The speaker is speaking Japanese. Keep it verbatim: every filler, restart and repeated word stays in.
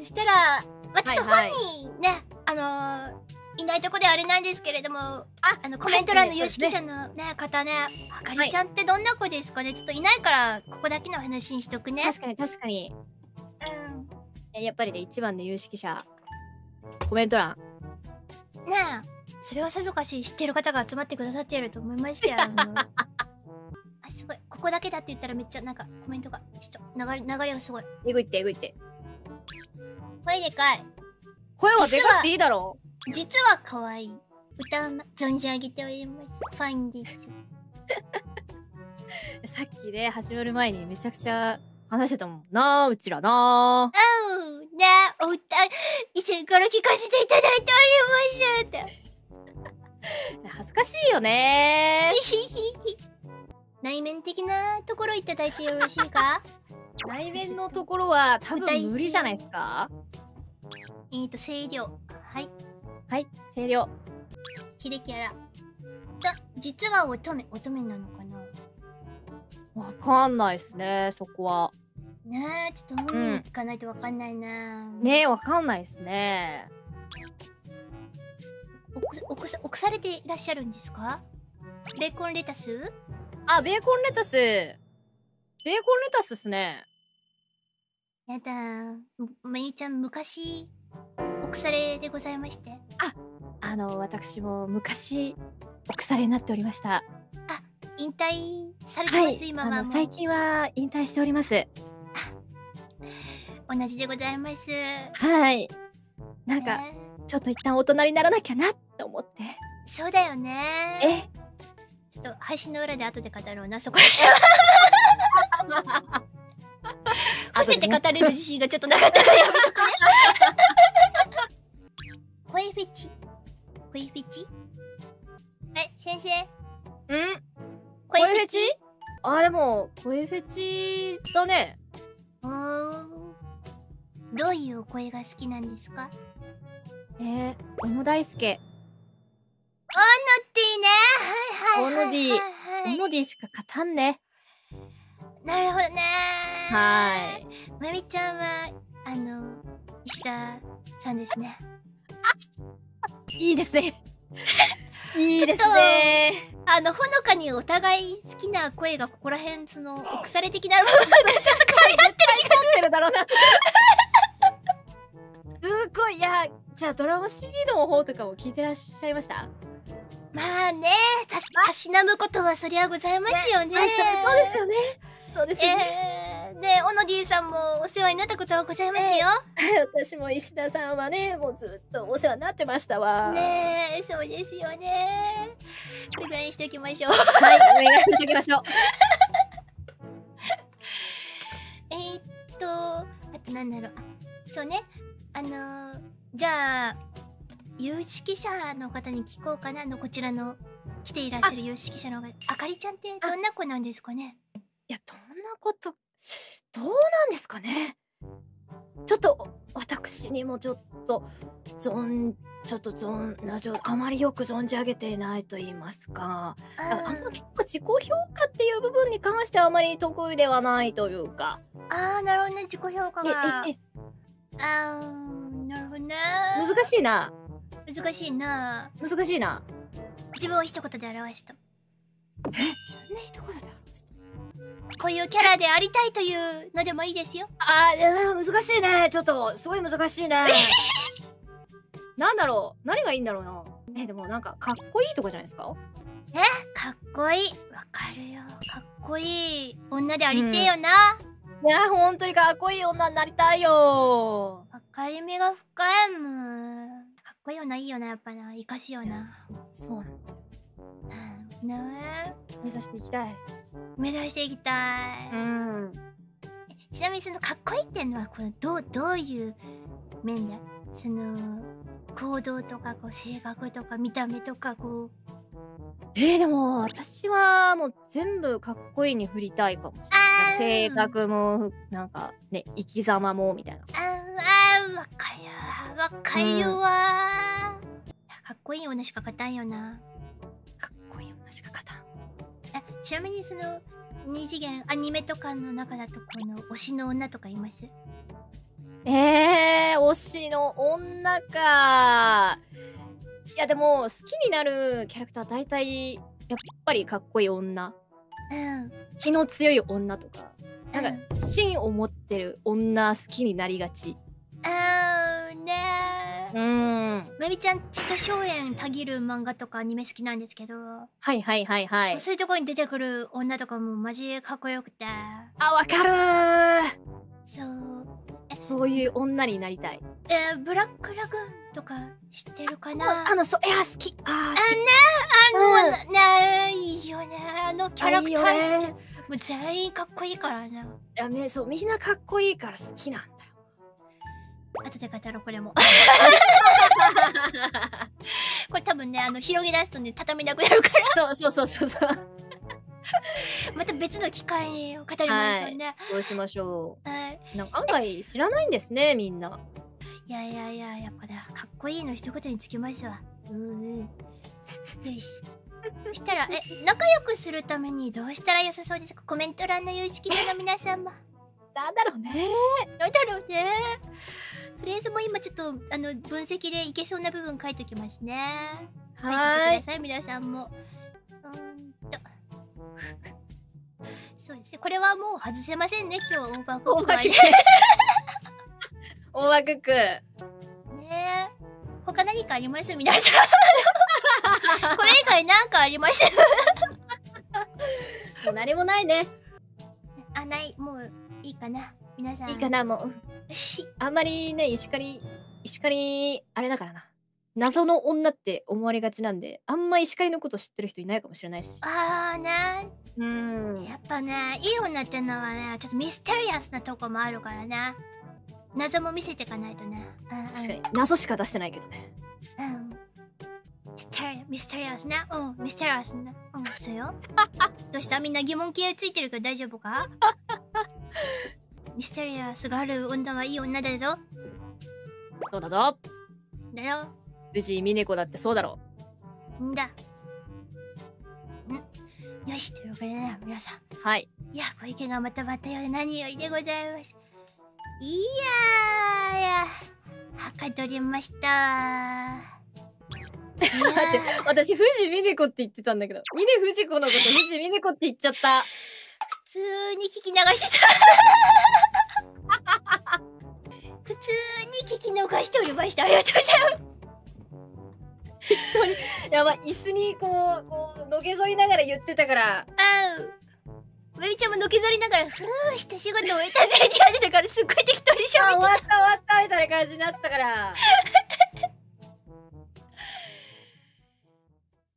そしたら、まあ、ちょっと本人ね、あのー、いないとこであれなんですけれども、あ、あのコメント欄の有識者のね方ね、あかりちゃんってどんな子ですかね。ちょっといないからここだけの話にしとくね。 確かに確かに。うん。やっぱりね、一番の有識者コメント欄。 ねえ、それはさぞかし知ってる方が集まってくださっていると思いますけど。あ、すごい。ここだけだって言ったらめっちゃなんかコメントがちょっと流れ流れがすごい。 えぐいってえぐいって。 声でかい。 声はでかくていいだろう。 実は可愛い。歌うま存じ上げております。ファインです。 さっきね始まる前にめちゃくちゃ話してたもんな、うちらな。 うん、ね、お歌以前から聞かせていただいておりますって。 恥ずかしいよね。 内面的なところいただいてよろしいか？ 内面のところは多分無理じゃないですか。 えっと声量、はいはい声量。 キレキャラ。と実は乙女乙女なのかな。 わかんないっすねそこは。 ねえ、ちょっと本人に聞かないとわかんないな、うん、 ねえわかんないっすね。 おくおくされていらっしゃるんですか？ベーコンレタス？ あ、ベーコンレタス。ベーコンレタスっすね。 やだ、まゆちゃん昔お腐れでございまして。 あ、あの私も昔お腐れになっておりました。 あ、引退されてます、はい、今はもう。 最近は引退しております。 同じでございます。 はい。なんか、えー、ちょっと一旦大人にならなきゃなって思って。 そうだよね。 え、 ちょっと配信の裏で後で語ろうな、そこら辺は。伏せて語れる自信がちょっとなかったからやめとくね。声フェチ。声フェチ？え、先生。 ん？声フェチ？あ、でも声フェチだね。 おー。どういうお声が好きなんですか？ えー、小野大輔。 オノディね。はいはいはいはい、はい。 オノディ、オノディしか勝たんね。 なるほどね。 はい。 まみちゃんはあの石田さんですね。 いいですね。いいですね。 あのほのかにお互い好きな声がここら辺そのお腐れ的な部分がちょっと変わってる気がするだろうな。すごい。いや、じゃあドラマ シーディー の方とかも聞いてらっしゃいました？ まあね、たしなむことはそりゃございますよね。 そうですよね。そうですよね。 えー、ね、オノディさんもお世話になったことはございますよ。 えー、私も石田さんはね、もうずっとお世話になってましたわ。 ねえ、そうですよね。これぐらいにしておきましょう。 はい、お願いしておきましょう。 えーっと、あとなんだろう。そうね。あのー、じゃあ有識者の方に聞こうかな。のこちらの来ていらっしゃる有識者の方、あかりちゃんってどんな子なんですかね。 いや、どんなことどうなんですかね。ちょっと私にもちょっと存ちょっと存なちょあまりよく存じ上げていないと言いますか、あんま結構自己評価っていう部分に関してはあまり得意ではないというか。 ああ、なるほどね、自己評価が。ええあー、なるほどね。 難しいな。 難しいな。 難しいな。 自分を一言で表した。 え、自分で一言で表した。 こういうキャラでありたいというのでもいいですよ。 あー、難しいね。ちょっとすごい難しいね。なんだろう、何がいいんだろうな。え、でもなんかかっこいいとかじゃないですか。 え、かっこいい。わかるよ。かっこいい女でありてえよな。 いや、本当にかっこいい女になりたいよ。 わかりみが深いもん。かっこいい女いいよな、やっぱな。生かすよな。 そうなんだ。 ねえ、 目指していきたい。 目指していきたい。うん。ちなみにそのかっこいいっていうのはこのどうどういう面で、その行動とかこう性格とか見た目とかこう。 えー、でも私はもう全部かっこいいに振りたいかもしれない。性格もなんかね、生き様もみたいな。 ああ、わかるわかるわ、うん、かっこいい女しか勝たんよな。 かっこいい女しか勝たん。 え、ちなみにその二次元アニメとかの中だとこの推しの女とかいます？ えー、推推しの女か。いやでも好きになるキャラクター大体やっぱりかっこいい女、 うん気の強い女とか、なんうんか芯を持ってる女好きになりがち。 あーねうーん。 まゆみちゃん血と荘園たぎる漫画とかアニメ好きなんですけど、 はいはいはいはい。 そういうところに出てくる女とかもマジかっこよくて、 あ、わかるー。 そうそういう女になりたい。 えー、ブラックラグーンとか知ってるかな。 ああの、そう、いや、好き。あー、 あ好き。 ねあの、 うんな、いいよねあのキャラクタあいいよねーもう全員かっこいいからな。 いや、め、そう、みんなかっこいいから好きなんだよ。 後で語ろうこれもこれ多分ねあの広げ出すとね畳めなくなるからそうそうそうそうそう。 また別の機会に語りましょうね。 そうしましょはい、 う。なんか案外知らないんですね、みんな。 いやいやいややっぱねかっこいいの一言につきますわ。うんうんよしそしたらえ仲良くするためにどうしたら良さそうですか。コメント欄の有識者の皆様なんだろうね。 なんだろうね。とりあえずもう今ちょっとあの分析でいけそうな部分書いときますね。 はーい書いてください皆さんも。うーんとそうですねこれはもう外せませんね今日オーバークックはね。 大和クック。 ねえ他何かあります皆さんこれ以外何かありましたもう何もないね。 あないもういいかな皆さん。 いいかな、もう。あんまりね、石狩、石狩、あれだからな。謎の女って思われがちなんで、あんま石狩のこと知ってる人いないかもしれないし。 あーねうーん。 やっぱねいい女ってのはねちょっとミステリアスなとこもあるからね謎も見せていかないとね。うんうん、 確かに、謎しか出してないけどね。 うんミステリアミステリアスねうんミステリアスねうんそうよどうしたみんな疑問形ついてるけど大丈夫かミステリアスがある女はいい女だぞ。 そうだぞ。 だよ藤井峰子だってそうだろんだんよしというわけでね皆さんう。はい。 いやご意見がまとまったようで何よりでございます。いやーいやはかどりましたいや待って、私、藤井峰子って言ってたんだけど、峰不二子のこと藤井峰子って言っちゃった。 普通に聞き流してた普通に聞き逃しておりました。ありがとうございます。 適当にやばい、椅子にこうこうのけぞりながら言ってたから。 あうめみちゃんものけぞりながらふーして仕事終えたぜってやってたからすっごい適当にしゃべってた。 終わった終わったみたいな感じになってたから